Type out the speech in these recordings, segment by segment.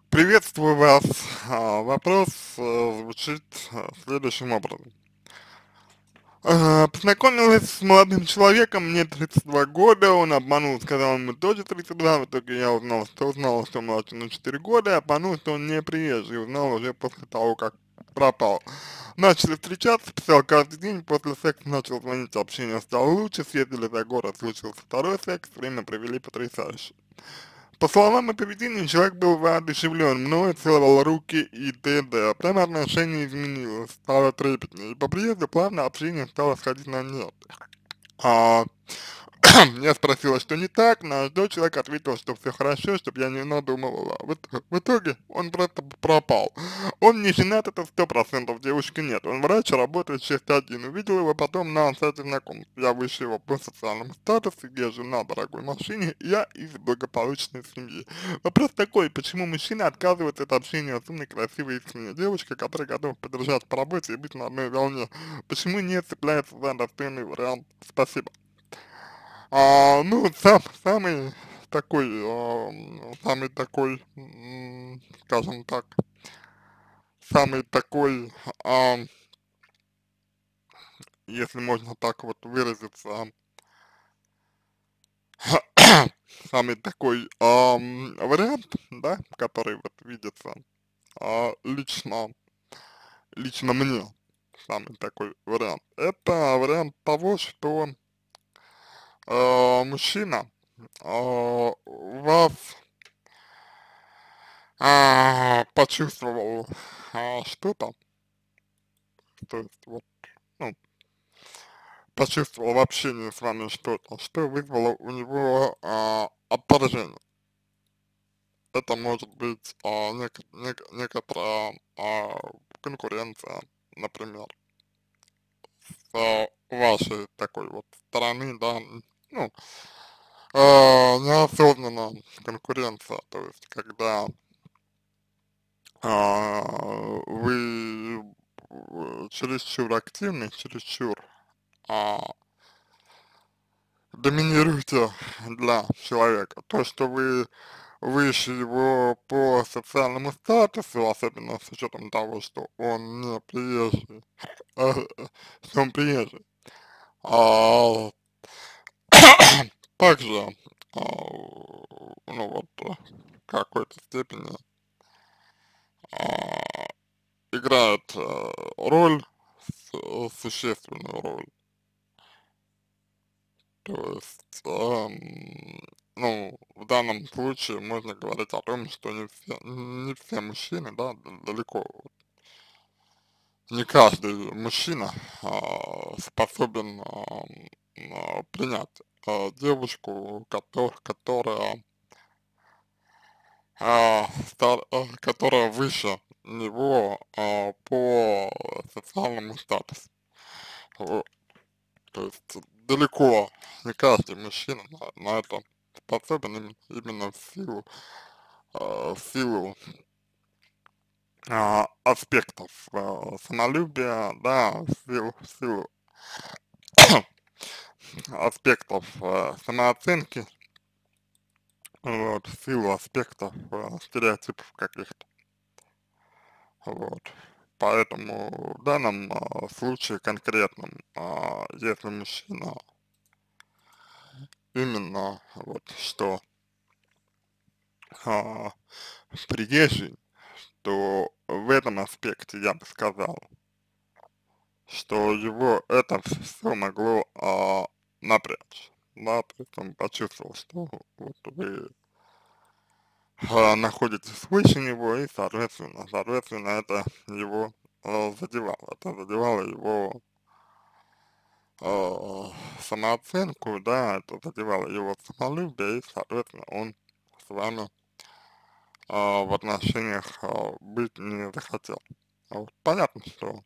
Приветствую вас. Вопрос звучит следующим образом. Познакомилась с молодым человеком, мне 32 года, он обманул, сказал ему тоже 32, в итоге я узнал, что младше на 4 года, обманул, что он не приезжий, узнал уже после того, как пропал. Начали встречаться, писал каждый день, после секса начал звонить, общение стало лучше, съездили за город, случился второй секс, время провели потрясающе. По словам и поведению, человек был воодушевлен мной, целовал руки и т.д. Потом отношение изменилось, стало трепетнее, и по приезду плавно общение стало сходить на нет. А, я спросила, что не так, на что человек ответил, что все хорошо, чтобы я не надумывала. В итоге он просто пропал. Он не женат, это 100%, девушки нет. Он врач, работает 6-1. Увидел его потом на сайте знакомств. Я выше его по социальному статусу, езжу на дорогой машине, я из благополучной семьи. Вопрос такой, почему мужчина отказывается от общения с умной, красивой и искренней девушкой, которая готова поддержать по работе и быть на одной волне? Почему не цепляется за достойный вариант? Спасибо. Ну, самый такой, скажем так, самый такой, если можно так вот выразиться, самый такой, вариант, да, который вот видится, лично, лично мне, самый такой вариант, это вариант того, что, мужчина, вас почувствовал что-то, то есть вот, ну, почувствовал в общении с вами что-то, что вызвало у него отторжение. Это может быть некоторая конкуренция, например, с вашей такой вот стороны, да, ну, неосознанно конкуренция, то есть когда вы чересчур активны, чересчур а, доминируете для человека. То, что вы выше его по социальному статусу, особенно с учетом того, что он не приезжий, э, что он приезжий. А, также, ну вот, в какой-то степени а, играет роль, существенную роль. То есть, ну, в данном случае можно говорить о том, что не все мужчины, да, далеко, не каждый мужчина способен принять девушку, которая, которая выше него по социальному статусу. Вот. То есть далеко не каждый мужчина на это способен именно в силу аспектов самолюбия, да, в силу аспектов самооценки, вот, в силу аспектов стереотипов каких-то, вот. Поэтому в данном случае конкретном, если мужчина именно вот что а, приезжий, то в этом аспекте я бы сказал, что его это все могло напрячь, да, то есть он почувствовал, что вот вы находитесь выше него, и, соответственно, это его это задевало его самооценку, да, это задевало его самолюбие, и, соответственно, он с вами в отношениях быть не захотел. Вот. Понятно, что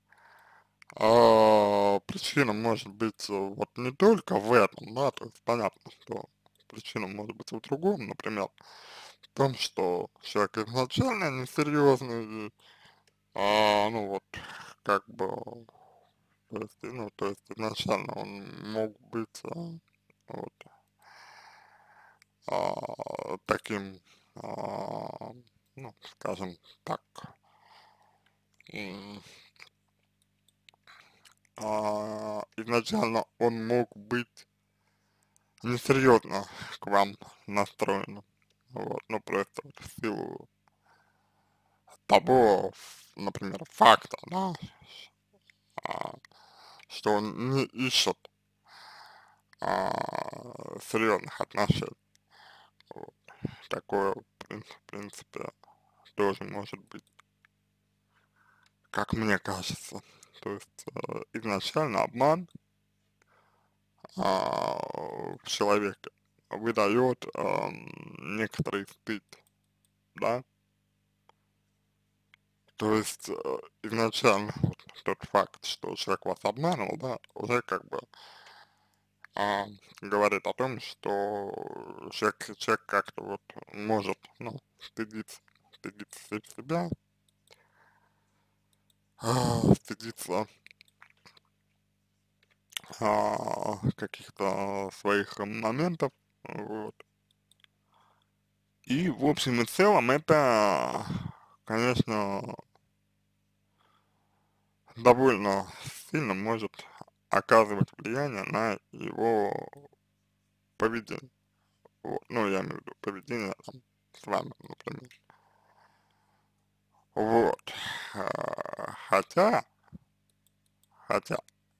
причина может быть вот не только в этом, да, то есть понятно, что причина может быть в другом, например, в том, что человек изначально несерьезный, ну вот, как бы, то есть, ну, то есть изначально он мог быть вот, таким, а, ну, скажем так, м, изначально он мог быть несерьезно к вам настроен, вот, ну просто вот в силу того, например, факта, да, а, что он не ищет серьезных отношений. Вот. Такое, в принципе, тоже может быть, как мне кажется. То есть изначально обман в человеке выдает некоторый стыд, да. То есть изначально вот тот факт, что человек вас обманул, да, уже как бы а, говорит о том, что человек как-то вот может, ну, стыдиться себя, стыдиться каких-то своих моментов, вот. И в общем и целом это, конечно, довольно сильно может оказывать влияние на его поведение. Вот. Ну, я имею в виду поведение там, с вами, например. Вот. Хотя,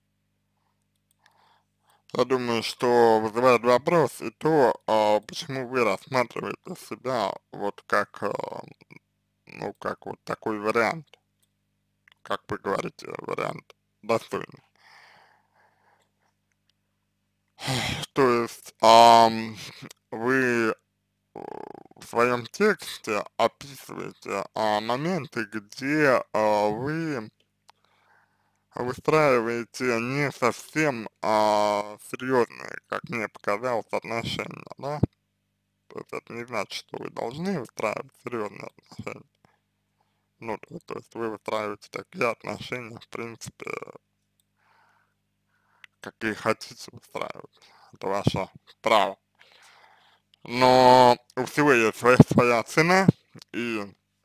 я думаю, что вызывает вопрос и то, почему вы рассматриваете себя вот как, ну, как вот такой вариант, как вы говорите, вариант достойный. То есть, вы в своем тексте описываете моменты, где вы выстраиваете не совсем серьезные, как мне показалось, отношения, да? То есть это не значит, что вы должны выстраивать серьезные отношения. Ну, то есть вы выстраиваете такие отношения, в принципе, какие хотите выстраивать. Это ваше право. Но у всего есть своя цена, и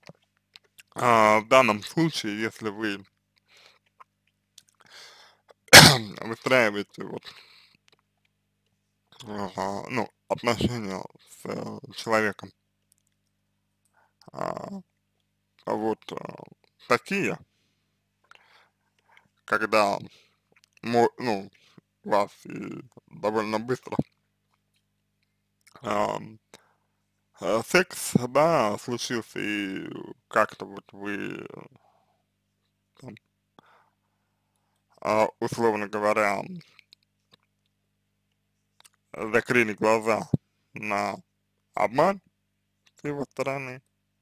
в данном случае, если вы выстраиваете вот, ну, отношения с человеком, а, вот такие, когда, ну, у вас и довольно быстро ам, секс, да, случился, и как-то вот вы, там, условно говоря, закрыли глаза на обман с его стороны,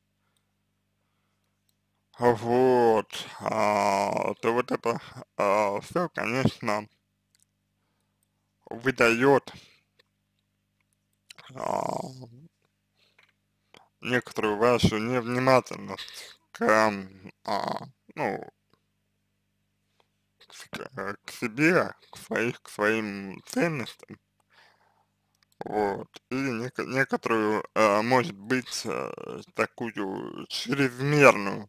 вот, то вот это все, конечно, выдает а, некоторую вашу невнимательность ну, к себе, к своим ценностям, вот, и некоторую, может быть, такую чрезмерную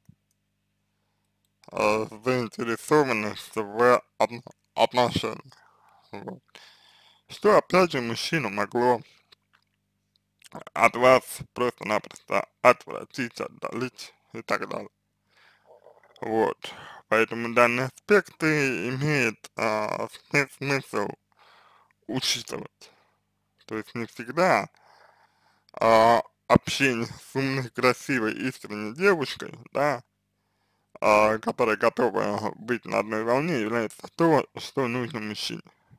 заинтересованность в отношениях, вот. Что, опять же, мужчину могло от вас просто-напросто отвратить, отдалить и так далее. Вот. Поэтому данные аспекты имеет смысл учитывать. То есть не всегда общение с умной, красивой, искренней девушкой, да, которая готова быть на одной волне, является то, что нужно мужчине.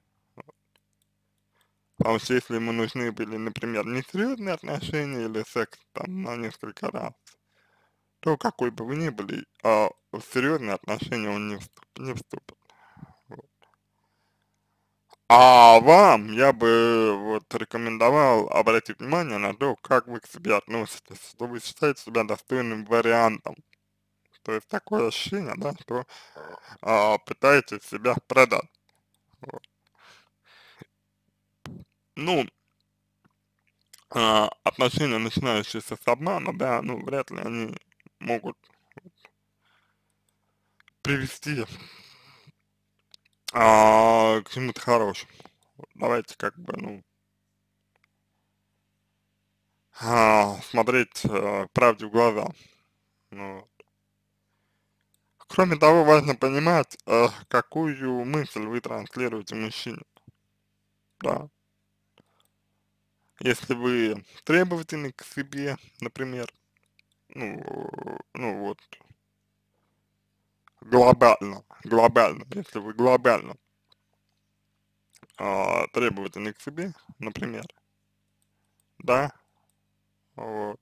Потому что если ему нужны были, например, несерьезные отношения или секс там на несколько раз, то какой бы вы ни были, в серьезные отношения он не вступит. Вот. А вам я бы вот рекомендовал обратить внимание на то, как вы к себе относитесь, что вы считаете себя достойным вариантом. То есть такое ощущение, да, что пытаетесь себя продать. Вот. Ну, отношения, начинающиеся с обмана, да, ну, вряд ли они могут привести к чему-то хорошему. Давайте как бы, ну, смотреть правде в глаза. Ну, кроме того, важно понимать, какую мысль вы транслируете мужчине, да. Если вы требовательны к себе, например, ну, ну вот, глобально, если вы глобально требовательны к себе, например, да, вот,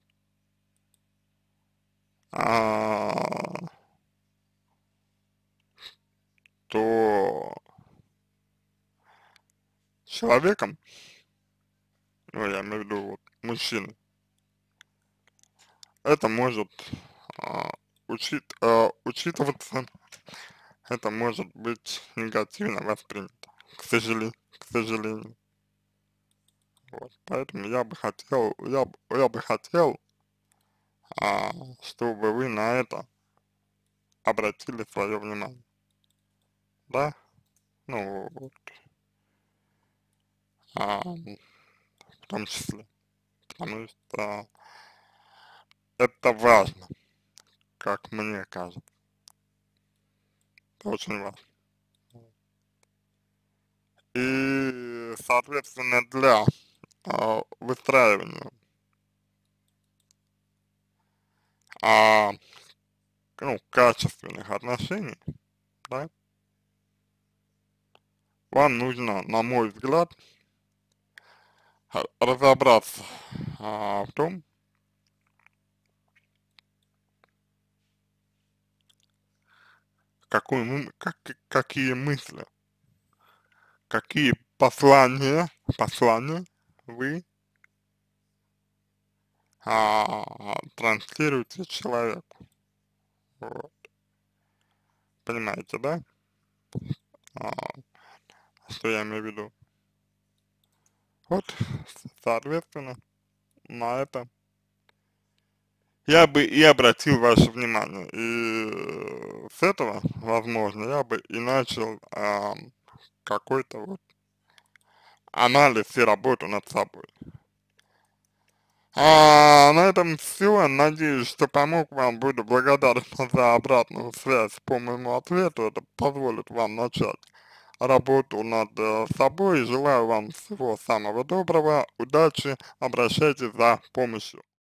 а, то человеком, ну, я имею в виду вот, мужчиной, это может а, учитываться, это может быть негативно воспринято, к сожалению. Вот, поэтому я бы хотел, чтобы вы на это обратили свое внимание, да, ну, вот, в том числе, потому что это важно, как мне кажется, это очень важно. И, соответственно, для выстраивания, а, ну, качественных отношений, да, вам нужно, на мой взгляд, разобраться в том, какие мысли, какие послания вы транслируете человеку. Вот. Понимаете, да? А, что я имею в виду? Вот, соответственно, на это я бы и обратил ваше внимание. И с этого, возможно, я бы и начал какой-то вот анализ и работу над собой. На этом все. Надеюсь, что помог вам. Буду благодарен за обратную связь по моему ответу. Это позволит вам начать работу над собой. Желаю вам всего самого доброго. Удачи. Обращайтесь за помощью.